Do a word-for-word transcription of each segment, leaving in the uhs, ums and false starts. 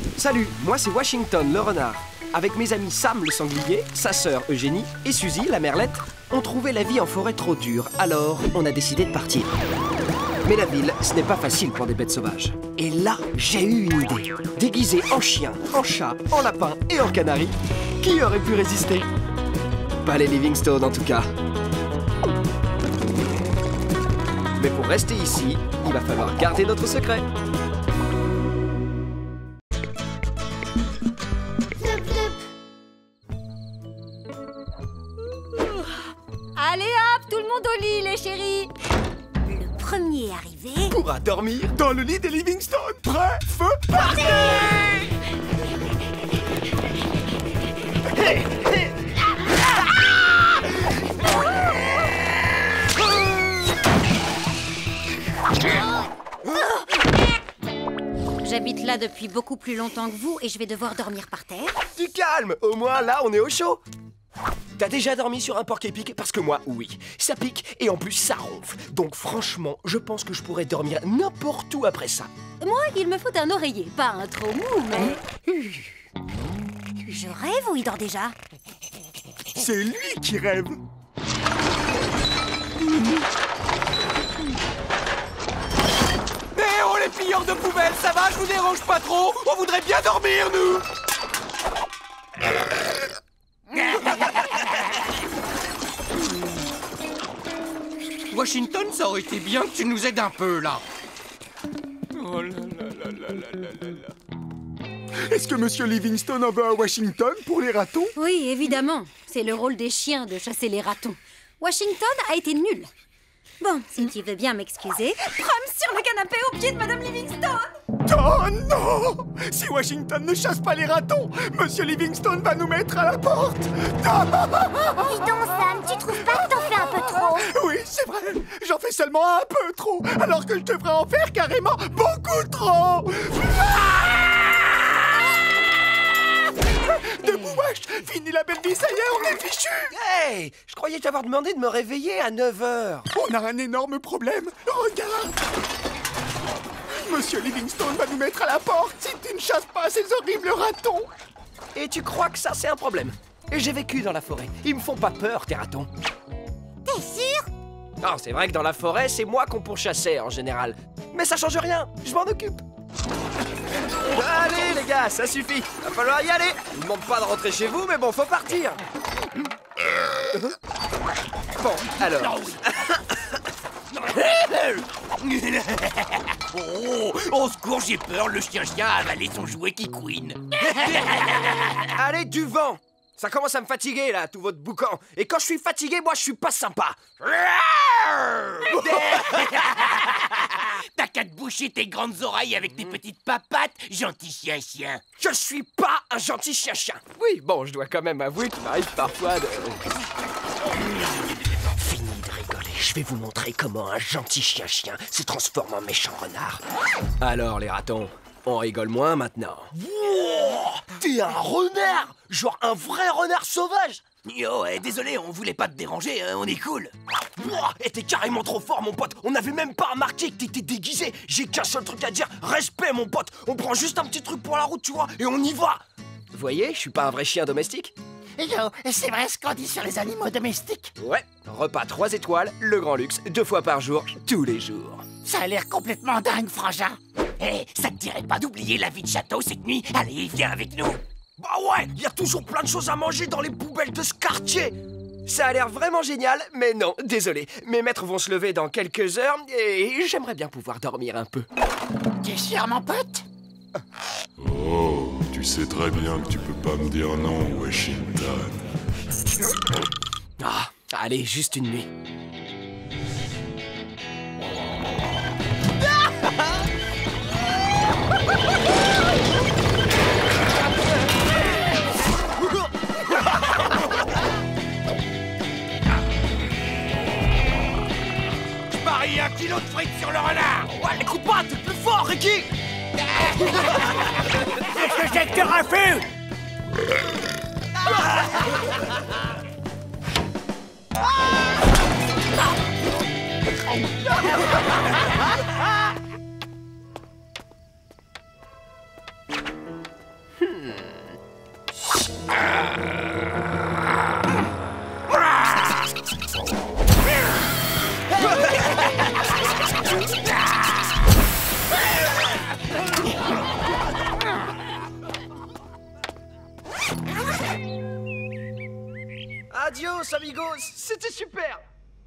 Salut, moi c'est Washington le renard. Avec mes amis Sam le sanglier, sa sœur Eugénie et Suzy la merlette, on trouvait la vie en forêt trop dure, alors on a décidé de partir. Mais la ville, ce n'est pas facile pour des bêtes sauvages. Et là, j'ai eu une idée. Déguisé en chien, en chat, en lapin et en canari, qui aurait pu résister? Pas les Livingstone en tout cas. Mais pour rester ici, il va falloir garder notre secret. Allez hop, tout le monde au lit, les chéris. Le premier arrivé pourra dormir dans le lit des Livingstone. Prêt, feu, parti! J'habite là depuis beaucoup plus longtemps que vous et je vais devoir dormir par terre. Du calme, au moins là on est au chaud. T'as déjà dormi sur un porc-épic? Parce que moi, oui. Ça pique et en plus ça ronfle. Donc franchement, je pense que je pourrais dormir n'importe où après ça. Moi, il me faut un oreiller, pas un trop mou, mais... Je rêve ou il dort déjà? C'est lui qui rêve. Eh oh les pilleurs de poubelles, ça va? Je vous dérange pas trop? On voudrait bien dormir, nous. Washington, ça aurait été bien que tu nous aides un peu, là. Oh là là là là là là là là. Est-ce que Monsieur Livingstone en veut à Washington pour les ratons? Oui, évidemment. C'est le rôle des chiens de chasser les ratons. Washington a été nul. Bon, si tu veux bien m'excuser... Prom sur le canapé au pied de Madame Livingstone! Oh non! Si Washington ne chasse pas les ratons, Monsieur Livingstone va nous mettre à la porte! Dis donc, Sam, tu trouves pas que t'en fais un peu trop? Oui, c'est vrai! J'en fais seulement un peu trop, alors que je devrais en faire carrément beaucoup trop! Debout, wesh! Fini la belle vie, ça y est, on est fichu! Hey! Je croyais t'avoir demandé de me réveiller à neuf heures. On a un énorme problème! Regarde! Monsieur Livingstone va nous mettre à la porte si tu ne chasses pas ces horribles ratons! Et tu crois que ça, c'est un problème? J'ai vécu dans la forêt. Ils me font pas peur, tes ratons. T'es sûr? Non, c'est vrai que dans la forêt, c'est moi qu'on pourchassait en général. Mais ça change rien, je m'en occupe. Allez, les gars, ça suffit. Va falloir y aller. Je ne demande pas de rentrer chez vous, mais bon, faut partir. Bon, alors... Oh, au secours, j'ai peur, le chien-chien a avalé son jouet qui couine. Allez, du vent. Ça commence à me fatiguer, là, tout votre boucan. Et quand je suis fatigué, moi, je suis pas sympa. T'as qu'à te boucher tes grandes oreilles avec tes petites papates, gentil chien-chien. Je suis pas un gentil chien-chien. Oui, bon, je dois quand même avouer qu'il m'arrive parfois de... Fini de rigoler, je vais vous montrer comment un gentil chien-chien se transforme en méchant renard. Alors, les ratons, on rigole moins maintenant. Wow, t'es un renard! Genre un vrai renard sauvage! Yo, eh, désolé, on voulait pas te déranger, hein, on est cool. Wow, et t'es carrément trop fort, mon pote. On n'avait même pas remarqué que t'étais déguisé. J'ai qu'un seul truc à dire, respect, mon pote. On prend juste un petit truc pour la route, tu vois, et on y va. Vous voyez, je suis pas un vrai chien domestique. Yo, c'est vrai ce qu'on dit sur les animaux domestiques? Ouais, repas trois étoiles, le grand luxe, deux fois par jour, tous les jours. Ça a l'air complètement dingue, frangin. Eh, ça te dirait pas d'oublier la vie de château cette nuit? Allez, viens avec nous. Bah ouais, il y a toujours plein de choses à manger dans les poubelles de ce quartier. Ça a l'air vraiment génial, mais non, désolé. Mes maîtres vont se lever dans quelques heures et j'aimerais bien pouvoir dormir un peu. T'es sûr, mon pote? Oh, tu sais très bien que tu peux pas me dire non, Washington. Ah, allez, juste une nuit. Je parie un kilo de frites sur le renard. Ouais, écoute pas, t'es plus fort, Ricky. Qu'est-ce que c'est que tu refus? Hmm. Adios, amigos, c'était super.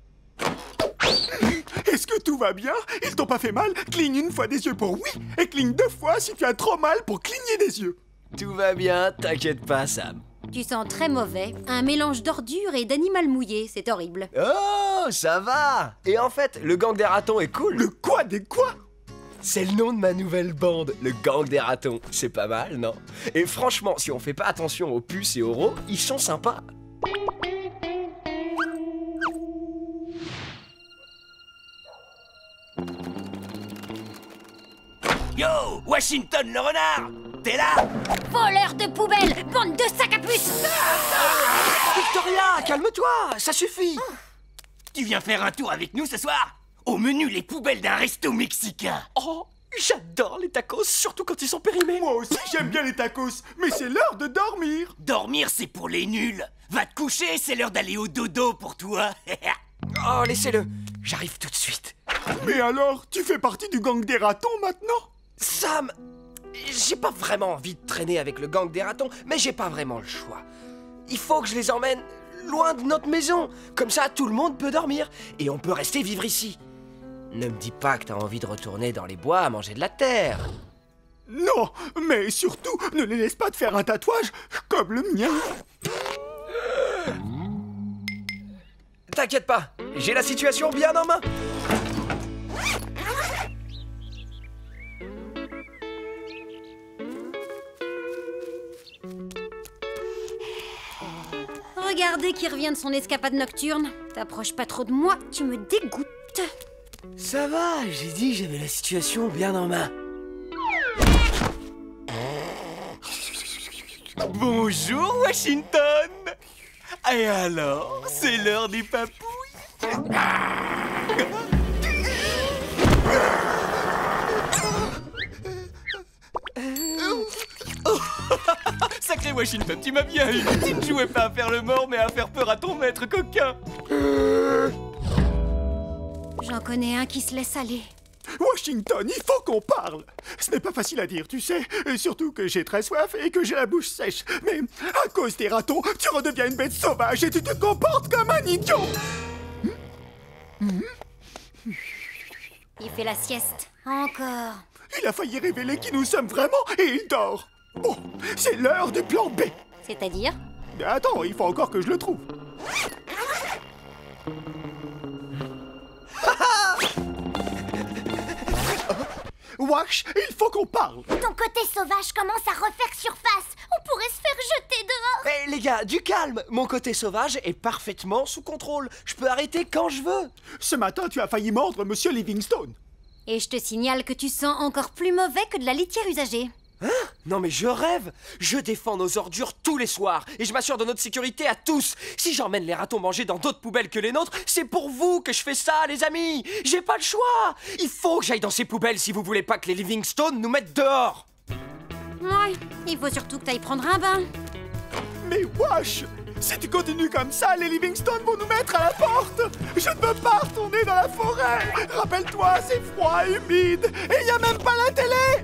Est-ce que tout va bien? Ils t'ont pas fait mal? Cligne une fois des yeux pour oui, et cligne deux fois si tu as trop mal pour cligner des yeux. Tout va bien, t'inquiète pas, Sam. Tu sens très mauvais. Un mélange d'ordures et d'animal mouillé, c'est horrible. Oh, ça va. Et en fait, le gang des ratons est cool. Le quoi des quoi? C'est le nom de ma nouvelle bande, le gang des ratons. C'est pas mal, non? Et franchement, si on fait pas attention aux puces et aux rots, ils sont sympas. Yo, Washington le renard! T'es là? Voleur de poubelle, bande de sacs à puces! Victoria, calme-toi, ça suffit. Tu viens faire un tour avec nous ce soir? Au menu, les poubelles d'un resto mexicain. Oh, j'adore les tacos, surtout quand ils sont périmés. Moi aussi j'aime bien les tacos, mais c'est l'heure de dormir. Dormir, c'est pour les nuls. Va te coucher, c'est l'heure d'aller au dodo pour toi. Oh, laissez-le, j'arrive tout de suite. Mais alors, tu fais partie du gang des ratons maintenant? Sam, j'ai pas vraiment envie de traîner avec le gang des ratons, mais j'ai pas vraiment le choix. Il faut que je les emmène loin de notre maison. Comme ça, tout le monde peut dormir et on peut rester vivre ici. Ne me dis pas que t'as envie de retourner dans les bois à manger de la terre. Non, mais surtout, ne les laisse pas te faire un tatouage comme le mien. T'inquiète pas, j'ai la situation bien en main. Regardez qui revient de son escapade nocturne. T'approches pas trop de moi, tu me dégoûtes. Ça va, j'ai dit que j'avais la situation bien en main. Bonjour, Washington! Et alors, c'est l'heure des papouilles? Sacré Washington, tu m'as bien eu. Tu ne jouais pas à faire le mort, mais à faire peur à ton maître coquin. J'en connais un qui se laisse aller. Washington, il faut qu'on parle. Ce n'est pas facile à dire, tu sais. Et surtout que j'ai très soif et que j'ai la bouche sèche. Mais à cause des ratons, tu redeviens une bête sauvage et tu te comportes comme un idiot. Il fait la sieste. Encore. Il a failli révéler qui nous sommes vraiment et il dort. Bon, c'est l'heure du plan B. C'est-à-dire? Attends, il faut encore que je le trouve. Wash, il faut qu'on parle. Ton côté sauvage commence à refaire surface. On pourrait se faire jeter dehors. Hé les gars, du calme. Mon côté sauvage est parfaitement sous contrôle. Je peux arrêter quand je veux. Ce matin, tu as failli mordre Monsieur Livingstone. Et je te signale que tu sens encore plus mauvais que de la litière usagée. Hein? Non mais je rêve. Je défends nos ordures tous les soirs et je m'assure de notre sécurité à tous. Si j'emmène les ratons manger dans d'autres poubelles que les nôtres, c'est pour vous que je fais ça, les amis. J'ai pas le choix. Il faut que j'aille dans ces poubelles si vous voulez pas que les Livingstone nous mettent dehors. Ouais, il faut surtout que t'ailles prendre un bain. Mais Wash, si tu continues comme ça, les Livingstone vont nous mettre à la porte. Je ne veux pas retourner dans la forêt. Rappelle-toi, c'est froid et humide et il n'y a même pas la télé.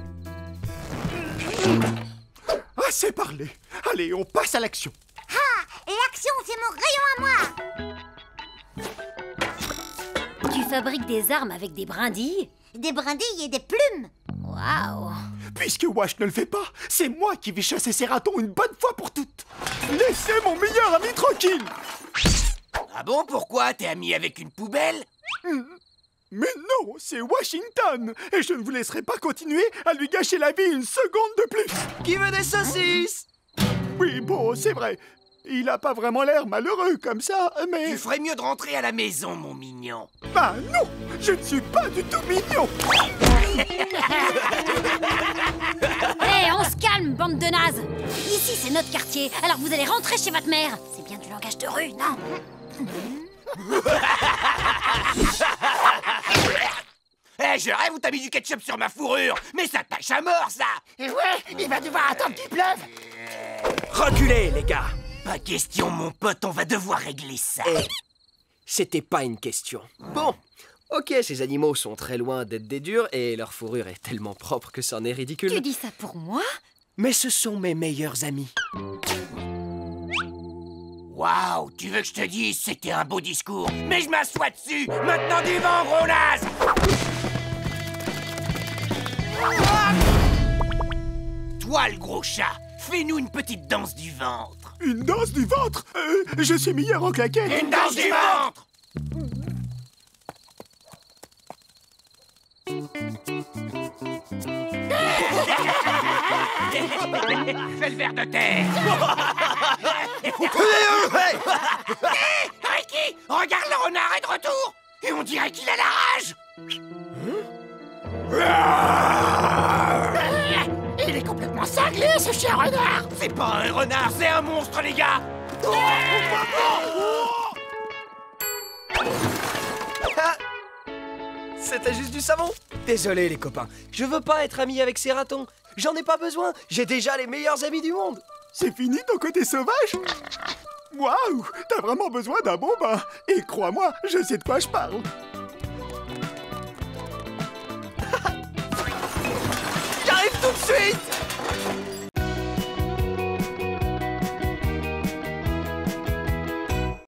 Assez parlé. Allez, on passe à l'action. Ah, l'action, c'est mon rayon à moi. Tu fabriques des armes avec des brindilles? Des brindilles et des plumes. Waouh! Puisque Wash ne le fait pas, c'est moi qui vais chasser ces ratons une bonne fois pour toutes. Laissez mon meilleur ami tranquille. Ah bon, pourquoi? T'es ami avec une poubelle? Mais non, c'est Washington. Et je ne vous laisserai pas continuer à lui gâcher la vie une seconde de plus. Qui veut des saucisses? Oui, bon, c'est vrai. Il a pas vraiment l'air malheureux comme ça, mais... Tu ferais mieux de rentrer à la maison, mon mignon. Bah non, je ne suis pas du tout mignon. Hé, on se calme, bande de nazes. Ici, c'est notre quartier, alors vous allez rentrer chez votre mère. C'est bien du langage de rue, non? Eh, je rêve où t'as mis du ketchup sur ma fourrure. Mais ça tâche à mort, ça. Et ouais, il va devoir attendre qu'il pleuve. Reculez, les gars. Pas question, mon pote, on va devoir régler ça. Eh, c'était pas une question. Bon, ok, ces animaux sont très loin d'être des durs et leur fourrure est tellement propre que c'en est ridicule. Tu dis ça pour moi? Mais ce sont mes meilleurs amis. Waouh, tu veux que je te dise, c'était un beau discours. Mais je m'assois dessus. Maintenant du vent, gros naze. Ah Toi, le gros chat, fais-nous une petite danse du ventre. Une danse du ventre euh, Je suis meilleur en claquettes. Une danse du ventre. Fais le ver de terre. Hé, Ricky, regarde le renard est de retour. Et on dirait qu'il a la rage. Il est complètement cinglé, ce chien renard. C'est pas un renard, c'est un monstre, les gars. Ah, c'était juste du savon. Désolé, les copains. Je veux pas être ami avec ces ratons. J'en ai pas besoin. J'ai déjà les meilleurs amis du monde. C'est fini ton côté sauvage? Waouh, t'as vraiment besoin d'un bon bain. Et crois-moi, je sais de quoi je parle. J'arrive tout de suite.